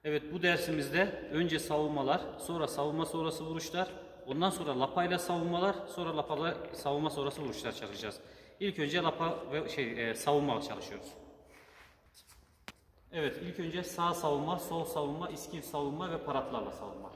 Evet, bu dersimizde önce savunmalar, sonra savunma sonrası vuruşlar, ondan sonra lapayla savunmalar, sonra lapayla savunma sonrası vuruşlar çalışacağız. İlk önce lapa ve savunma çalışıyoruz. Evet, ilk önce sağ savunma, sol savunma, iskiv savunma ve paratlarla savunma.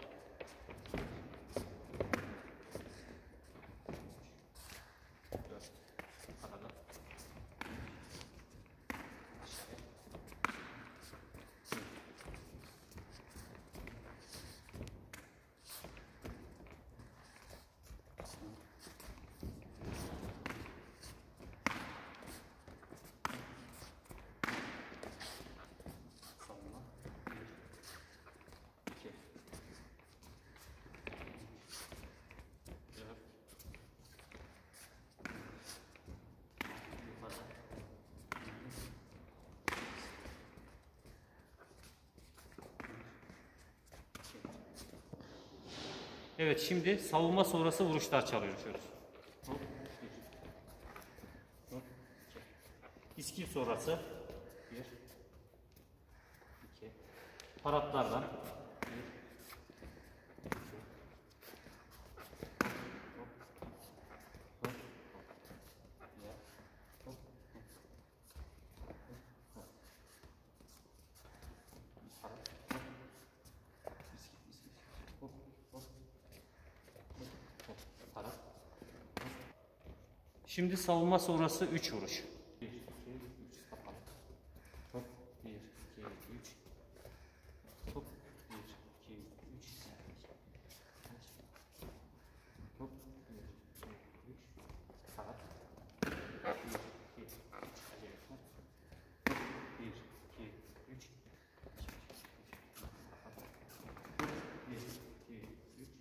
Evet, şimdi savunma sonrası vuruşlar çalıyoruz. İskiv sonrası 1, 2, paratlardan 1, Şimdi savunma sonrası 3 vuruş. 1, 2, 3 kapalı. Hop 1, 2, 3. Hop 1, 2, 3. Hop 1, 2, 3. Saat. 1, 2, 3. Acele etme. Hop 1, 2, 3. 1, 2, 3.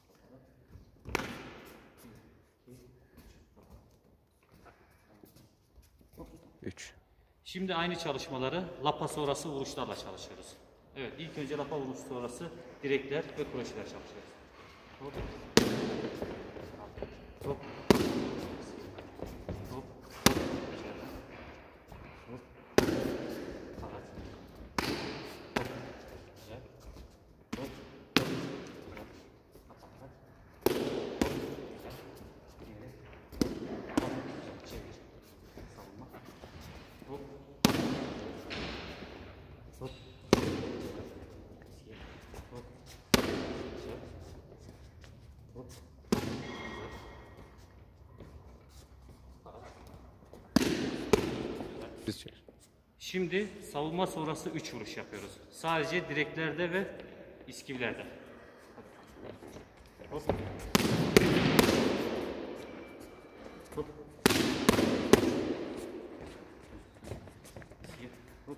Şimdi aynı çalışmaları lapa sonrası vuruşlarla çalışıyoruz. Evet, ilk önce lapa vuruş sonrası direkler ve kroşeler çalışıyoruz. Hop. Hop. Hop. Hop. Hop. Güzel. Hop. Hop. Hop. Hop. Şimdi savunma sonrası 3 vuruş yapıyoruz. Sadece direklerde ve iskivlerde. Hop. Hop. Hop.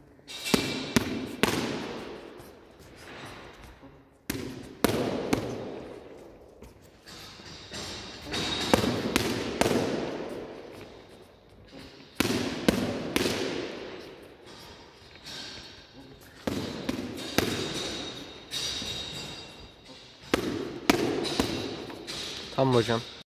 Tamam hocam.